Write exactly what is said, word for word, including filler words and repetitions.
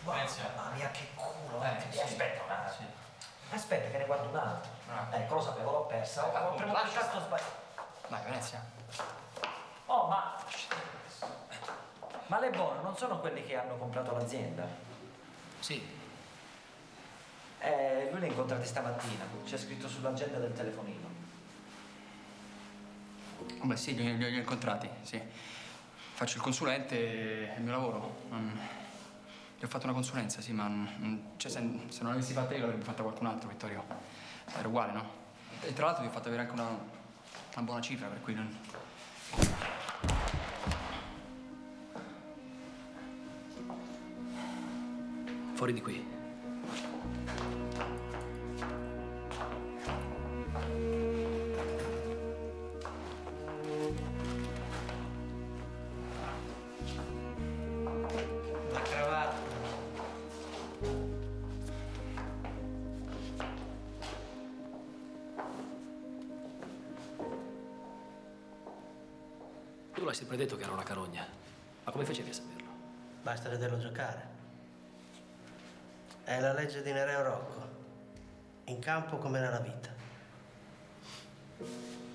Mamma mia, che culo! Eh, sì. Aspetta un attimo. Sì. Aspetta, che ne guardo un altro. Ah. Ecco, lo sapevo, l'ho persa. Ho ho premuto il tasto sbagliato. Vai, Venezia. Oh, ma... Ma le buone non sono quelli che hanno comprato l'azienda? Sì. Eh, lui li ha incontrati stamattina. C'è scritto sull'agenda del telefonino. Beh, sì, li, li ho incontrati, sì. Faccio il consulente, è il mio lavoro. Non... Gli ho fatto una consulenza, sì, ma... Cioè, se, se non l'avessi fatta io l'avrebbe fatta qualcun altro, Vittorio. Era uguale, no? E tra l'altro vi ho fatto avere anche una, una buona cifra, per cui non... Fuori di qui. La cravatta. Tu l'hai sempre detto che era una carogna. Ma come facevi a saperlo? Basta vederlo giocare. È la legge di Nereo Rocco. In campo come nella vita.